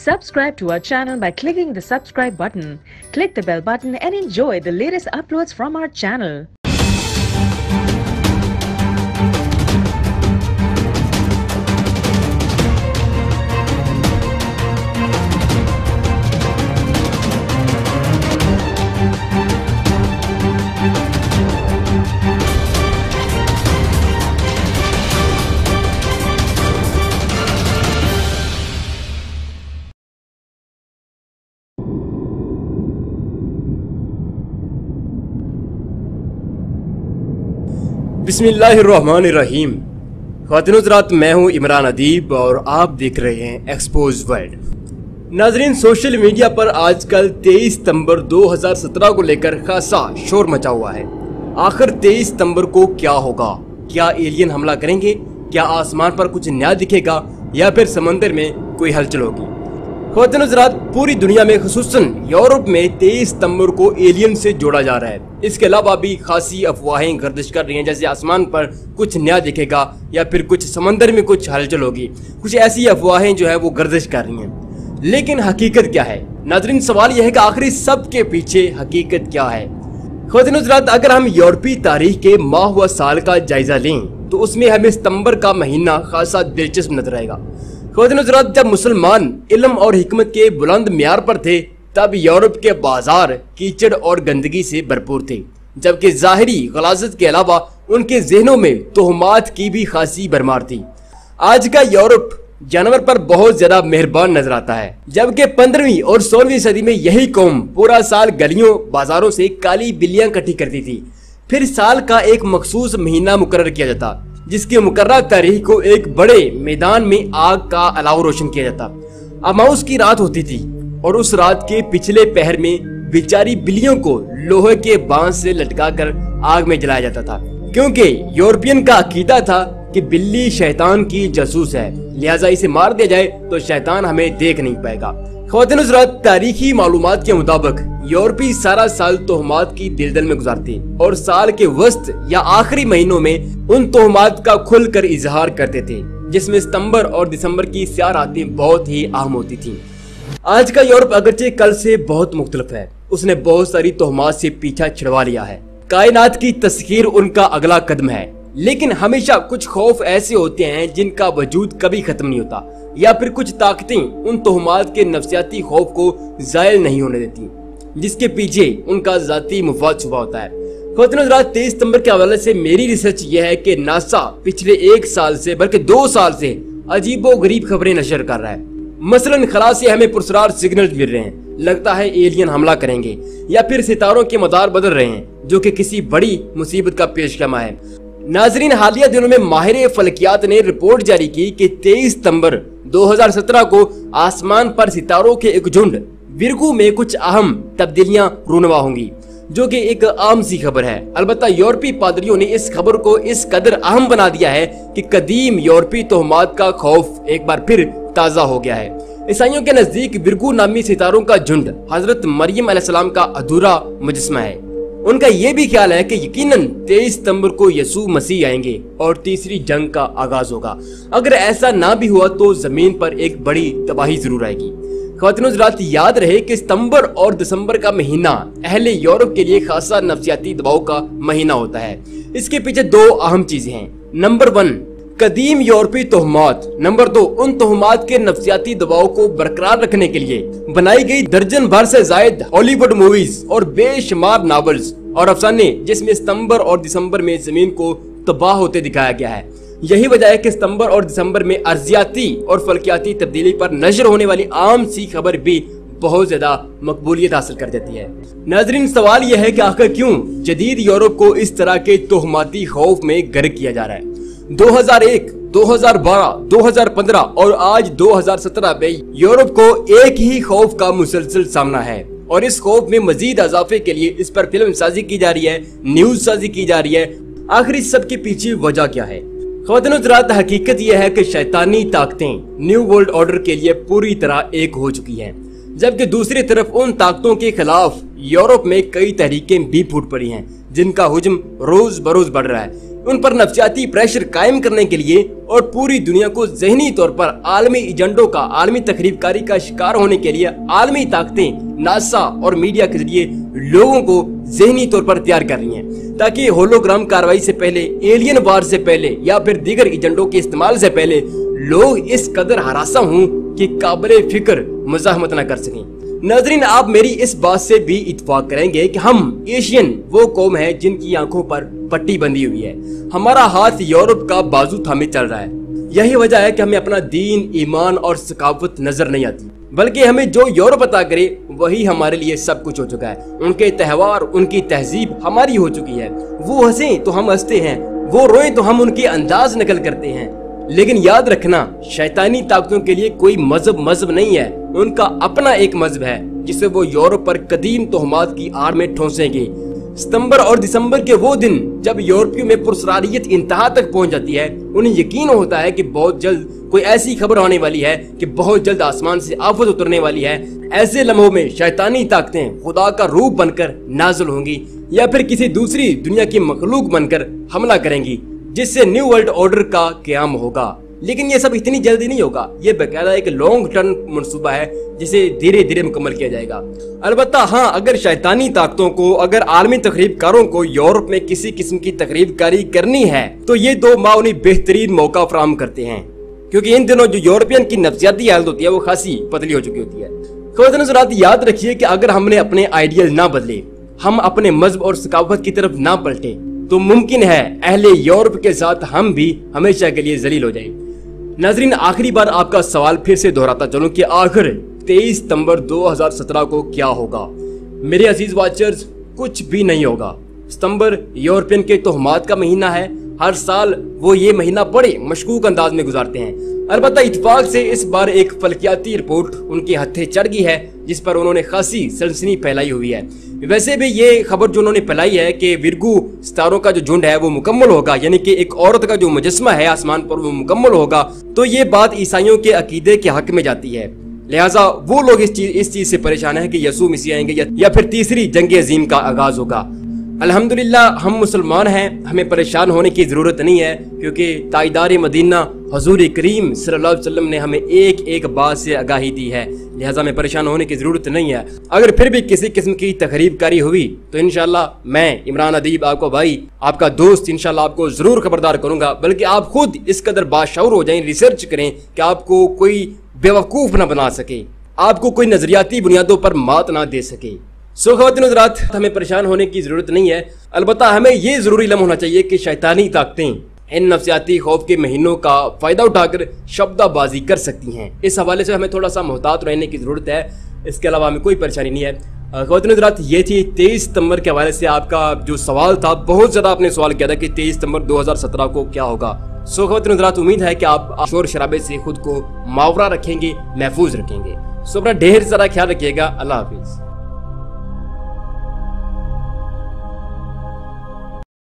Subscribe to our channel by clicking the subscribe button. Click the bell button and enjoy the latest uploads from our channel. बिस्मिल्लाहिर्रहमानिर्रहीम। ख़वातीन हज़रात, मैं हूँ इमरान अदीब और आप देख रहे हैं एक्सपोज वर्ल्ड। नाजरीन, सोशल मीडिया पर आजकल 23 सितंबर 2017 को लेकर खासा शोर मचा हुआ है। आखिर 23 सितंबर को क्या होगा? क्या एलियन हमला करेंगे? क्या आसमान पर कुछ नया दिखेगा या फिर समंदर में कोई हलचल होगी? ख़वातीन हज़रात, पूरी दुनिया में खुसूसन यूरोप में 23 सितंबर को एलियन से जोड़ा जा रहा है। इसके अलावा भी खासी अफवाहें गर्दिश कर रही हैं, जैसे आसमान पर कुछ नया दिखेगा या फिर कुछ समंदर में कुछ हलचल होगी। कुछ ऐसी अफवाहें जो है वो गर्दिश कर रही हैं, लेकिन हकीकत क्या है? नाज़रीन, सवाल यह है कि आखिर सब के पीछे हकीकत क्या है? ख़वातीन हज़रात, अगर हम यूरोपीय तारीख के माह व साल का जायजा लें तो उसमें हमें सितंबर का महीना खासा दिलचस्प नजर आएगा। ख़वातीन हज़रात, जब मुसलमान इल्म और हिकमत के बुलंद म्यार पर थे तब यूरोप के बाजार कीचड़ और गंदगी से भरपूर थे, जबकि ज़ाहिरी गलाज़त के अलावा उनके जहनों में तोहमात की भी खासी भरमार थी। आज का यूरोप जानवर पर बहुत ज्यादा मेहरबान नजर आता है, जबकि 15वीं और 16वीं सदी में यही कौम पूरा साल गलियों बाजारों से काली बिल्लियां इकट्ठी करती थी। फिर साल का एक मखसूस महीना मुकर्रर किया जाता, जिसकी मुकर्रर तारीख को एक बड़े मैदान में आग का अलाव रोशन किया जाता। अमाउस की रात होती थी और उस रात के पिछले पहर में बेचारी बिल्लियों को लोहे के बांस से लटकाकर आग में जलाया जाता था, क्योंकि यूरोपियन का अकीदा था कि बिल्ली शैतान की जासूस है, लिहाजा इसे मार दिया जाए तो शैतान हमें देख नहीं पाएगा। ख़वातीन हज़रात, तारीखी मालूमात के मुताबिक यूरोपी सारा साल तोहमात की दिलदल में गुजारते और साल के वस्त या आखिरी महीनों में उन तोहमात का खुलकर इजहार करते थे, जिसमें सितंबर और दिसंबर की स्याह रातें बहुत ही अहम होती थी। आज का यूरोप अगरचे कल से बहुत मुख्तलिफ है। उसने बहुत सारी तोहमात से पीछा छिड़वा लिया है। कायनात की तस्खीर उनका अगला कदम है, लेकिन हमेशा कुछ खौफ ऐसे होते हैं जिनका वजूद कभी खत्म नहीं होता, या फिर कुछ ताकतें उन तोहमात के नफसियाती खौफ को जायल नहीं होने देती, जिसके पीछे उनका जाती मुफाद छुपा होता है। ख़वातीन हज़रात, 23 सितंबर के हवाले से मेरी रिसर्च यह है कि नासा पिछले 1 साल से बल्कि 2 साल से अजीबो गरीब खबरें नशर कर रहा है। मसलन खला से हमें पुरस्कार सिग्नल मिल रहे हैं, लगता है एलियन हमला करेंगे, या फिर सितारों के मदार बदल रहे हैं, जो कि किसी बड़ी मुसीबत का पेशगमा है। नाजरीन, हालिया दिनों में माहिर फलकियात ने रिपोर्ट जारी की कि 23 सितंबर 2017 को आसमान पर सितारों के एक झुंड विरगू में कुछ अहम तब्दीलियां रूनवा होंगी, जो कि एक आम सी खबर है। अलबत्ता यूरोपीय पादरियों ने इस खबर को इस कदर अहम बना दिया है कि कदीम यूरोपीय तोहमात का खौफ एक बार फिर ताज़ा हो गया है। ईसाइयों के नजदीक विरगू नामी सितारों का झुंड हजरत मरियम अलैहिस्सलाम का अधूरा मुजस्मा है। उनका ये भी ख्याल है कि यकीनन 23 सितंबर को यसू मसीह आएंगे और तीसरी जंग का आगाज होगा। अगर ऐसा ना भी हुआ तो जमीन पर एक बड़ी तबाही जरूर आएगी। ख़वातीन हज़रात, याद रहे कि सितंबर और दिसंबर का महीना अहले यूरोप के लिए खासा नफसियाती दबाव का महीना होता है। इसके पीछे 2 अहम चीजें हैं। नंबर 1, कदीम यूरोपीय तोहमात। नंबर 2, उन तोहमात के नफसियाती दबाव को बरकरार रखने के लिए बनाई गई दर्जन भर से जायद हॉलीवुड मूवीज और बेशुमार नॉवेल्स और अफसाने, जिसमें सितंबर और दिसंबर में जमीन को तबाह होते दिखाया गया है। यही वजह है कि सितंबर और दिसंबर में अर्जियाती और फलकियाती तब्दीली पर नशर होने वाली आम सी खबर भी बहुत ज्यादा मकबूलियत हासिल कर देती है। नाजरीन, सवाल यह है कि आखिर क्यों जदीद यूरोप को इस तरह के तोहमाती खौफ में गर्क किया जा रहा है? 2001, 2012, 2015 और आज 2017 में यूरोप को एक ही खौफ का मुसलसल सामना है, और इस खौफ में मजीद इजाफे के लिए इस पर फिल्म साजी की जा रही है, न्यूज साजी की जा रही है। आखिर इस सब के पीछे वजह क्या है? ख़वातीन हज़रात, हकीकत यह है कि शैतानी ताकतें न्यू वर्ल्ड ऑर्डर के लिए पूरी तरह एक हो चुकी हैं, जबकि दूसरी तरफ उन ताकतों के खिलाफ यूरोप में कई तहरीकें भी फूट पड़ी हैं, जिनका हुज्म रोज बरोज बढ़ रहा है। उन पर नफ्सियाती प्रेशर कायम करने के लिए और पूरी दुनिया को ज़हनी तौर पर आलमी एजेंडों का, आलमी तखरीबकारी का शिकार होने के लिए आलमी ताकतें नासा और मीडिया के जरिए लोगों को ज़हनी तौर पर तैयार कर रही हैं, ताकि होलोग्राम कार्रवाई से पहले, एलियन वार से पहले या फिर दीगर एजेंडों के इस्तेमाल से पहले लोग इस कदर हरासा हों कि काबिल फिक्र मुज़ाहमत न कर सकें। नाज़रीन, आप मेरी इस बात से भी इत्तेफाक करेंगे कि हम एशियन वो कौम है जिनकी आंखों पर पट्टी बंधी हुई है। हमारा हाथ यूरोप का बाजू थामे चल रहा है। यही वजह है कि हमें अपना दीन, ईमान और सकाफत नजर नहीं आती, बल्कि हमें जो यूरोप अता करे वही हमारे लिए सब कुछ हो चुका है। उनके त्योहार, उनकी तहजीब हमारी हो चुकी है। वो हंसे तो हम हंसते हैं, वो रोए तो हम उनके अंदाज नकल करते हैं। लेकिन याद रखना, शैतानी ताकतों के लिए कोई मजहब नहीं है। उनका अपना एक मजहब है जिसे वो यूरोप पर कदीम तोहमात की आड़ में ठोंसेंगे। सितंबर और दिसंबर के वो दिन जब यूरोपियों में पुरस्कारियत इंतहा तक पहुंच जाती है, उन्हें यकीन होता है कि बहुत जल्द कोई ऐसी खबर आने वाली है कि बहुत जल्द आसमान से आफत उतरने वाली है। ऐसे लम्हों में शैतानी ताकतें खुदा का रूप बनकर नाज़िल होंगी या फिर किसी दूसरी दुनिया की मखलूक बनकर हमला करेंगी, जिससे न्यू वर्ल्ड ऑर्डर का क़याम होगा। लेकिन ये सब इतनी जल्दी नहीं होगा। ये बकायदा एक लॉन्ग टर्म मंसूबा है जिसे धीरे धीरे मुकम्मल किया जाएगा। अलबत्ता हाँ, अगर शैतानी ताकतों को, अगर आलमी तकरीबकारों को यूरोप में किसी किस्म की तकरीबकारी करनी है तो ये 2 माह उन्हें बेहतरीन मौका फराहम करते हैं, क्योंकि इन दिनों जो यूरोपियन की नफ्सियाती हालत होती है वो खासी पतली हो चुकी होती है। ख़वातीन हज़रात, याद रखिए कि अगर हमने अपने आइडियल ना बदले, हम अपने मजहब और सकाफत की तरफ ना पलटे, तो मुमकिन है अहले यूरोप के साथ हम भी हमेशा के लिए जलील हो जाएं। नाज़रीन, आखिरी बार आपका सवाल फिर से दोहराता चलूं कि आखिर 23 सितंबर 2017 को क्या होगा। मेरे अजीज वाचर्स, कुछ भी नहीं होगा। सितंबर यूरोपियन के तोहमात का महीना है। हर साल वो ये महीना बड़े मशकूक अंदाज में गुजारते हैं। अलबत्ता इत्तेफाक से इस बार एक फल्कियाती रिपोर्ट उनके हत्थे चढ़ गई है जिस पर उन्होंने खासी सनसनी फैलाई हुई है। वैसे भी ये खबर जो उन्होंने फैलाई है कि विरगू सितारों का जो झुंड है वो मुकम्मल होगा, यानी कि एक औरत का जो मुजस्मा है आसमान पर वो मुकम्मल होगा, तो ये बात ईसाइयों के अकीदे के हक में जाती है। लिहाजा वो लोग इस चीज से परेशान है कि यसू मसीह आएंगे या फिर तीसरी जंग अजीम का आगाज होगा। अल्हम्दुलिल्लाह हम मुसलमान हैं, हमें परेशान होने की जरूरत नहीं है, क्योंकि ताईदार मदीना हुजूर करीम सल्लल्लाहु अलैहि वसल्लम ने हमें एक एक बात से आगाही दी है। लिहाजा हमें परेशान होने की जरूरत नहीं है। अगर फिर भी किसी किस्म की तकरीबकारी हुई तो इंशाल्लाह मैं इमरान अदीब, आपका भाई, आपका दोस्त, इंशाल्लाह आपको जरूर खबरदार करूंगा। बल्कि आप खुद इस कदर बाशऊर हो जाएं, रिसर्च करें कि आपको कोई बेवकूफ न बना सके, आपको कोई नजरियाती बुनियादों पर मात ना दे सके। ख़वातीन हज़रात, हमें परेशान होने की जरूरत नहीं है। अलबत्ता हमें ये जरूरी इल्म होना चाहिए कि शैतानी ताकतें इन नफ्सियाती खौफ के महीनों का फायदा उठाकर शब्दाबाजी कर सकती हैं। इस हवाले से हमें थोड़ा सा मोहतात रहने की जरूरत है। इसके अलावा हमें कोई परेशानी नहीं है। ख़वातीन हज़रात, ये थी 23 सितंबर के हवाले से आपका जो सवाल था। बहुत ज्यादा आपने सवाल किया था कि 23 सितंबर 2017 को क्या होगा। ख़वातीन हज़रात, उम्मीद है कि आप शोर शराबे से खुद को मावरा रखेंगे, महफूज रखेंगे। अपना ढेर सारा ख्याल रखिएगा। अल्लाह हाफिज।